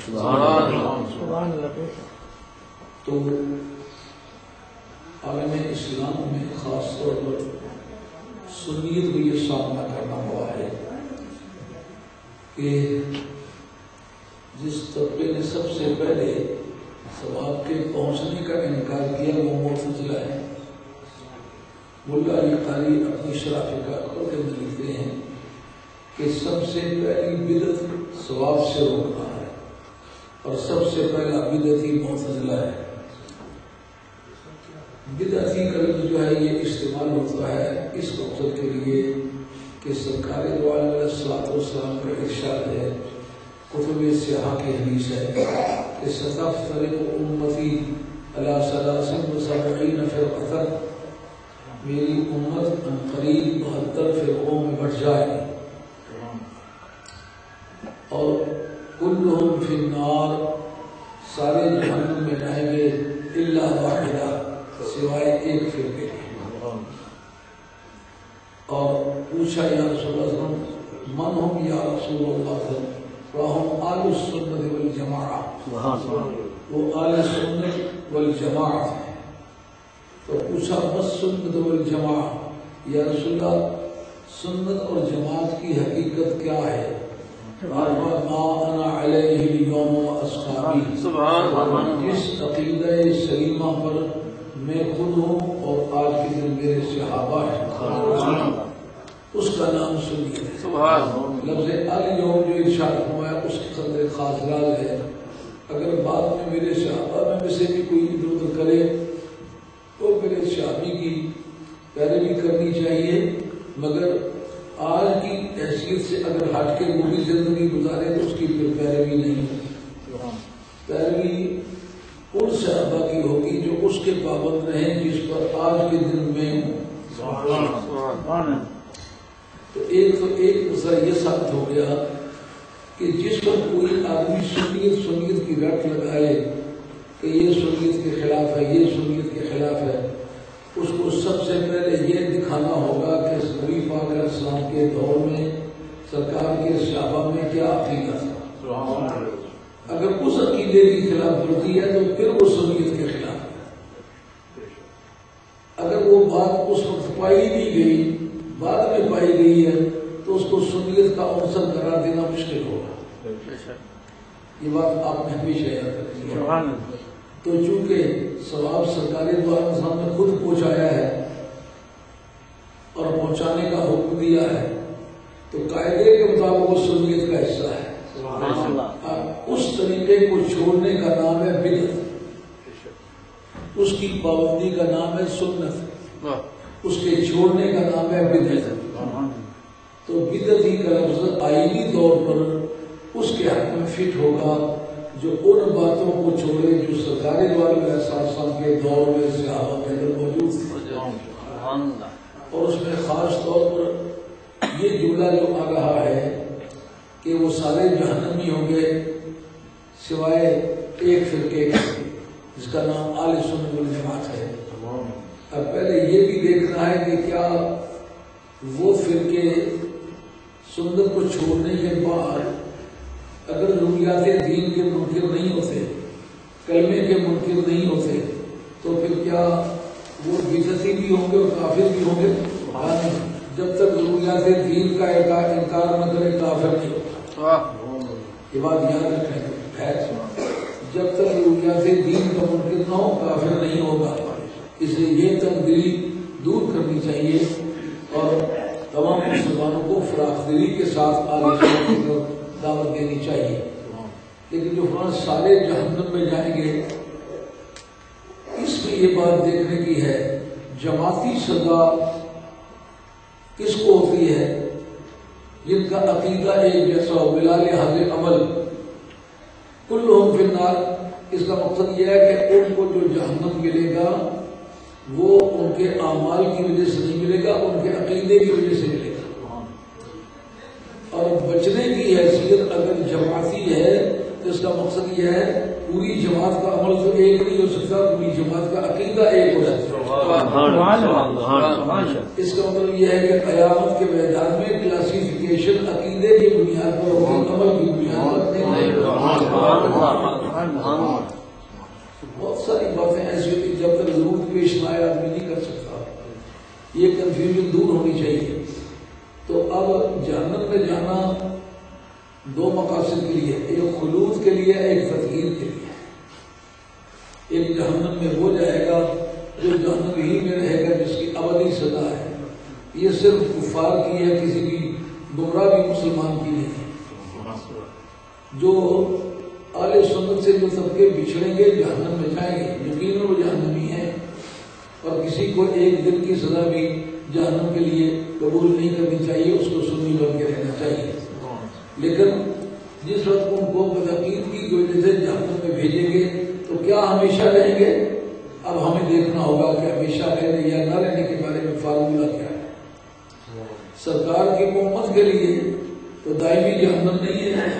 تو عالم اسلام میں خاص طور پر سنیت کو یہ سامنا کرنا ہوا ہے کہ جس طبقے نے سب سے پہلے ثواب کے پہنچنے کا انکار کیا وہ معتزلہ ہے۔ ملا علی قاری اپنی شرح فقہ کے اندر لکھتے ہیں کہ سب سے پہلی بدعت ثواب سے روکنا ہے اور سب سے پہلا بدعتی معتزلہ ہے۔ بدعتی کا لفظ جو ہے یہ استعمال ہوتا ہے اس مقصد کے لیے کہ سرکار دو عالم علیہ الصلوۃ والسلام کا ارشاد ہے، کتب سیاح کی حدیث ہے کہ ستفترق امتی علی 73 فرقۃ، میری امت ان قریب 72 فرقوں میں بٹ جائے گی اور کلہم فی النار، سارے جہنم میں جائیں گے الا واحدہ، سوائے ایک فرقے کے۔ اور پوچھا یا رسول اللہ من ہم یا رسول اللہ، فہم آل السنت والجماعہ، وہ آل سنت والجماعہ ہیں۔ تو پوچھا بس سنت والجماعہ، یا رسول اللہ سنت اور جماعت کی حقیقت کیا ہے؟ ما انا علیہ اليوم واصحابی، جس عقیدہ سلیمہ پر میں خود ہوں اور آج کے دن میرے صحابہ ہیں، اس کا نام سنیت ہے۔ لفظ الیوم جو ارشاد فرمایا اس کی قدر خاص راز ہے، اگر بعد میں میرے صحابہ میں سے بھی کوئی ادھر ادھر کرے تو میرے صحابی کی پیروی کرنی چاہیے، مگر آج کی حیثیت سے اگر ہٹ کے وہ بھی زندگی گزارے تو اس کی پھر پیروی نہیں ہوگی۔ پیروی ان صحابہ کی ہوگی جو اس کے پابند رہیں جس پر آج کے دن میں ہوں۔ تو ایک مسئلہ یہ ثابت ہو گیا کہ جس پر کوئی آدمی سنیت کی رٹ لگائے کہ یہ سنیت کے خلاف ہے، یہ سنیت کے خلاف ہے، اس کو سب سے پہلے یہ دکھانا ہوگا کہ نبی پاک علیہ السلام کے دور میں سرکار کے صحابہ میں کیا عقیدہ تھا۔ اگر اس عقیدے کی خلاف ورزی ہے تو پھر وہ سنیت کے خلاف ہے۔ اگر وہ بات اس وقت پائی نہیں گئی، بعد میں پائی گئی ہے تو اس کو سنیت کا عنصر قرار دینا مشکل ہوگا۔ یہ بات آپ نے ہمیشہ یاد رکھنی ہے۔ تو چونکہ ثواب سرکار دو عالم صاحب نے خود پہنچایا ہے اور پہنچانے کا حکم دیا ہے تو قاعدے کے مطابق وہ سنیت کا حصہ ہے۔ اس طریقے کو چھوڑنے کا نام ہے بدعت، اس کی پابندی کا نام ہے سنت، اس کے چھوڑنے کا نام ہے بدعت۔ تو بدعتی کا لفظ آئینی طور پر اس کے حق میں فٹ ہوگا جو ان باتوں کو چھوڑے جو سرکار دو عالم علیہ السلام کے دور میں صحابہ کے اندر موجود تھے، اور اس میں خاص طور پر یہ جملہ جو آ رہا ہے کہ وہ سارے جہنمی ہوں گے سوائے ایک فرقے کے جس کا نام آل سنت والجماعت ہے۔ اب پہلے یہ بھی دیکھنا ہے کہ کیا وہ فرقے سنت کو چھوڑنے کے بعد اگر ضروریات دین کے منکر نہیں ہوتے، کلمے کے منکر نہیں ہوتے، تو پھر کیا وہ بدعتی بھی ہوں گے اور کافر بھی ہوں گے؟ جب تک ضروریات دین کا انکار نہ کرے کافر نہیں ہوتا۔ یہ بات یاد رکھیں ہے، جب تک ضروریات دین کا منکر نہ ہو کافر نہیں ہوگا۔ اس لیے یہ تبدیلی دور کرنی چاہیے اور تمام مسلمانوں کو فراخ دلی کے ساتھ آگے دعوت دینی چاہیے۔ لیکن جو فرانس سارے جہنم میں جائیں گے، اس میں یہ بات دیکھنے کی ہے جماعتی سزا کس کو ہوتی ہے؟ جن کا عقیدہ ایک جیسا ہو بلا لحاظ عمل، کلہم فی النار۔ اس کا مقصد یہ ہے کہ ان کو جو جہنم ملے گا وہ ان کے اعمال کی وجہ سے نہیں ملے گا، ان کے عقیدے کی وجہ سے ملے گا۔ اور بچنے کی حیثیت اگر جماعتی ہے تو اس کا مقصد یہ ہے پوری جماعت کا عمل تو ایک نہیں ہو سکتا، پوری جماعت کا عقیدہ ایک ہو جاتا ہے۔ اس کا مطلب یہ ہے کہ قیامت کے میدان میں کلاسیفیکیشن عقیدے کی بنیاد پر ہوگی، عمل کی بنیاد پر نہیں۔ پیش نہ آدمی نہیں کر سکتا. یہ کنفیوژن دور ہونی چاہیے. تو اب جہنم میں جانا دو مقاصد کے لیے، ایک خلود کے لیے، ایک تطہیر کے لیے. ایک جہنم میں وہ جائے گا جو جہنم ہی میں رہے گا، جس کی ابدی سزا ہے. یہ صرف کفار کی ہے، کسی بھی گمراہ بھی مسلمان کی نہیں ہے. جو اہل سنت سے جو طبقے بچھڑیں گے جہنم میں جائیں گے، یقیناً وہ جہنمی ہیں، اور کسی کو ایک دن کی سزا بھی جہنم کے لیے قبول نہیں کرنی چاہیے، اس کو سنی بن کے رہنا چاہیے. لیکن جس وقت ان کو بدعقیدگی کی وجہ سے جہنم میں بھیجیں گے تو کیا ہمیشہ رہیں گے؟ اب ہمیں دیکھنا ہوگا کہ ہمیشہ رہنے یا نہ رہنے کے بارے میں فارمولہ کیا ہے. سرکار کی امت کے لیے تو دائمی جہنم نہیں ہے.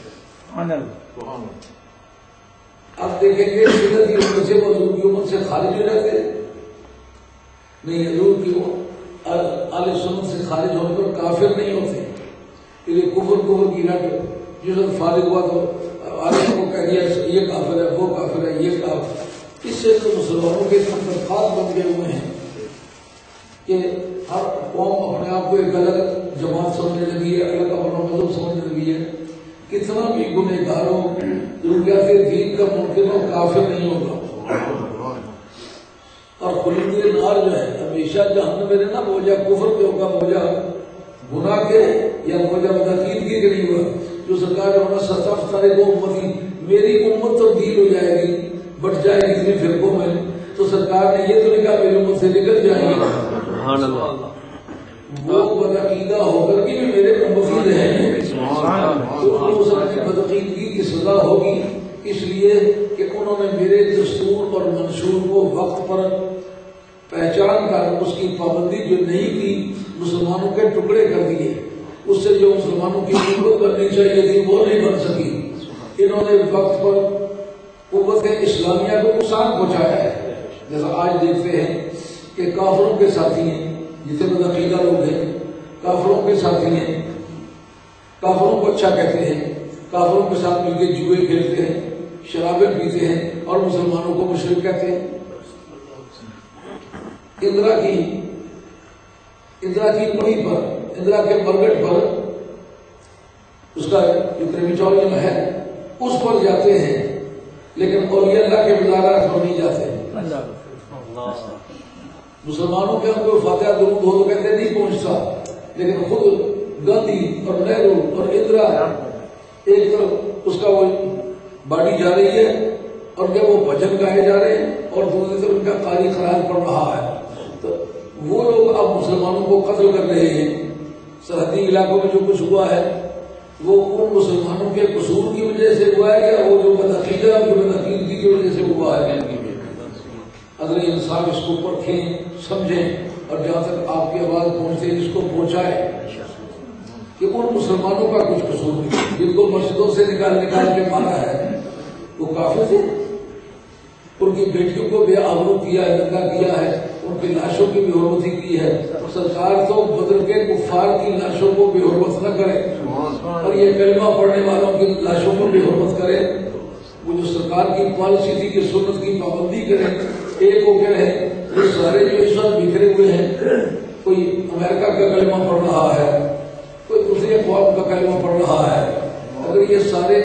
اب دیکھیں گے حضور کی امت سے وہ حضور کی امت سے خارج ہو جاتے نہیں، حضور کی اہل سنت سے خارج ہونے پر کافر نہیں ہوتے. یہ کفر کی رٹ جس وقت فارغ ہوا تو عالم کو کہہ دیا یہ کافر ہے، وہ کافر ہے، یہ کافر. اس سے تو مسلمانوں کے فرقات بن گئے ہوئے ہیں کہ ہر قوم اپنے آپ کو ایک الگ جماعت سمجھنے لگی ہے، الگ اپنا مذہب سمجھنے لگی ہے. کتنا بھی گنہگار ہو، ضرورت دین کا منکر ہو، کافر نہیں ہوگا. اور خلود نار جو ہے ہمیشہ جہنم میں رہنا، بوجھا کفر پہ ہوگا، بوجھا گناہ کے یا بوجھا بدعقیدگی کے نہیں ہوگا. جو سرکار ہونا ستف سارے کو امتی، میری امت تبدیل ہو جائے گی، بٹ جائے گی اتنے فرقوں میں. تو سرکار نے یہ تو نہیں کہا میری امت سے نکل جائیں گے، وہ بدعقیدہ ہو کر کے بھی میرے امتی رہیں گے. تو بدعقیدگی کی سزا ہوگی، اس لیے کہ انہوں نے میرے دستور اور منشور کو وقت پر پہچان کر اس کی پابندی جو نہیں کی، مسلمانوں کے ٹکڑے کر دیے. اس سے جو مسلمانوں کی قوت بننی چاہیے تھی وہ نہیں بن سکی. انہوں نے وقت پر قوت اسلامیہ کو نقصان پہنچایا ہے. جیسا آج دیکھتے ہیں کہ کافروں کے ساتھی ہیں، جتنے بدعقیدہ لوگ ہیں کافروں کے ساتھی ہیں، کافروں کو اچھا کہتے ہیں، کافروں کے ساتھ مل کے جوئے کھیلتے ہیں، شرابیں پیتے ہیں، اور مسلمانوں کو مشرک کہتے ہیں. اندرا کی پڑی پر، اندرا کے مرگٹ پر، اس کا جو کریمیٹوریم ہے اس پر جاتے ہیں، لیکن اولیاء اللہ کے مزارات پر نہیں جاتے. مسلمانوں کے ہم کو فاتحہ درود ہو تو کہتے نہیں پہنچتا، لیکن خود گاندھی اور نہرو اور اندرا ایک طرف اس کا وہ باڈی جا رہی ہے اور جب وہ بھجن گائے جا رہے ہیں اور دوسری طرف ان کا قاری خراج پڑ رہا ہے. تو وہ لوگ اب مسلمانوں کو قتل کر رہے ہیں. سرحدی علاقوں میں جو کچھ ہوا ہے وہ ان مسلمانوں کے قصور کی وجہ سے ہوا ہے یا وہ جو بدعقیدہ اور بدعقیدگی کی وجہ سے ہوا ہے؟ اگر انصاف اس کو پرکھیں، سمجھیں، اور جہاں تک آپ کی آواز پہنچے اس کو پہنچائے کہ ان مسلمانوں کا کچھ قصور نہیں. جن کو مسجدوں سے نکال کے مارا ہے وہ کافر تھے، ان کی بیٹیوں کو بے آبرو کیا ہے، دنگا کیا ہے، ان کی لاشوں کی بے حرمتی کی ہے. سرکار تو بدر کے کفار کی لاشوں کو بے حرمت نہ کرے اور یہ کلمہ پڑھنے والوں کی لاشوں کو بے حرمت کرے. وہ جو سرکار کی پالیسی تھی کہ سنت کی پابندی کریں، ایک ہو کے رہے. یہ سارے جو اس وقت بکھرے ہوئے ہیں، کوئی امریکہ کا کلمہ پڑھ رہا ہے، کوئی دوسری اقوام کا کلمہ پڑھ رہا ہے. اگر یہ سارے